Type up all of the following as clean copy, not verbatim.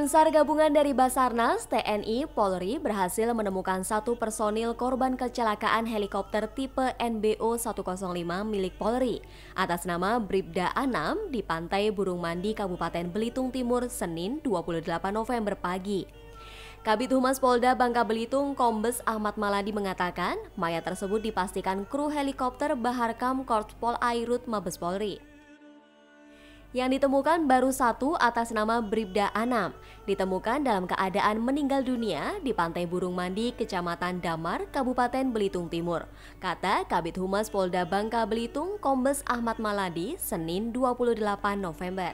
SAR gabungan dari Basarnas, TNI, Polri berhasil menemukan satu personil korban kecelakaan helikopter tipe NBO 105 milik Polri atas nama Bribda Anam di Pantai Burung Mandi, Kabupaten Belitung Timur, Senin 28 November pagi. Kabid Humas Polda Bangka Belitung, Kombes Ahmad Maladi mengatakan mayat tersebut dipastikan kru helikopter Baharkam Korpspol Airut Mabes Polri. Yang ditemukan baru satu atas nama Bribda Anam, ditemukan dalam keadaan meninggal dunia di Pantai Burung Mandi, Kecamatan Damar, Kabupaten Belitung Timur, kata Kabid Humas Polda Bangka Belitung, Kombes Ahmad Maladi, Senin 28 November.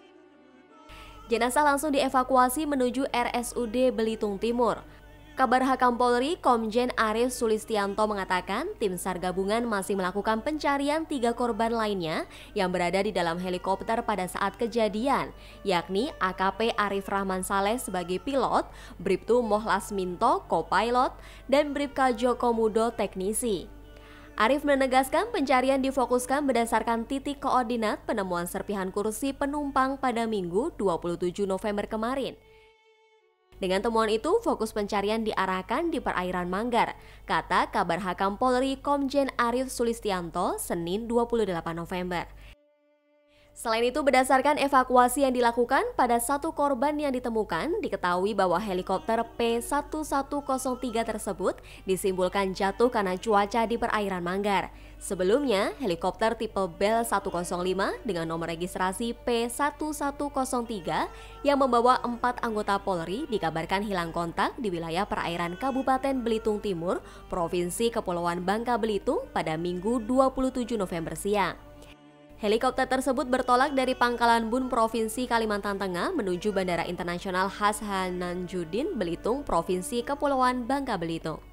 Jenazah langsung dievakuasi menuju RSUD Belitung Timur. Kabar Hakam Polri, Komjen Arif Sulistianto mengatakan tim SAR gabungan masih melakukan pencarian 3 korban lainnya yang berada di dalam helikopter pada saat kejadian, yakni AKP Arif Rahman Saleh sebagai pilot, Bribtu Mohlas Minto, co-pilot, dan Bribka Joko Mudo, teknisi. Arif menegaskan pencarian difokuskan berdasarkan titik koordinat penemuan serpihan kursi penumpang pada Minggu 27 November kemarin. Dengan temuan itu, fokus pencarian diarahkan di perairan Manggar, kata Kabar Hakam Polri Komjen Arif Sulistianto, Senin 28 November. Selain itu, berdasarkan evakuasi yang dilakukan pada satu korban yang ditemukan, diketahui bahwa helikopter P1103 tersebut disimpulkan jatuh karena cuaca di perairan Manggar. Sebelumnya, helikopter tipe Bell 105 dengan nomor registrasi P1103 yang membawa 4 anggota Polri dikabarkan hilang kontak di wilayah perairan Kabupaten Belitung Timur, Provinsi Kepulauan Bangka Belitung pada Minggu 27 November siang. Helikopter tersebut bertolak dari Pangkalan Bun, Provinsi Kalimantan Tengah menuju Bandara Internasional Hassanandjuddin Belitung, Provinsi Kepulauan Bangka Belitung.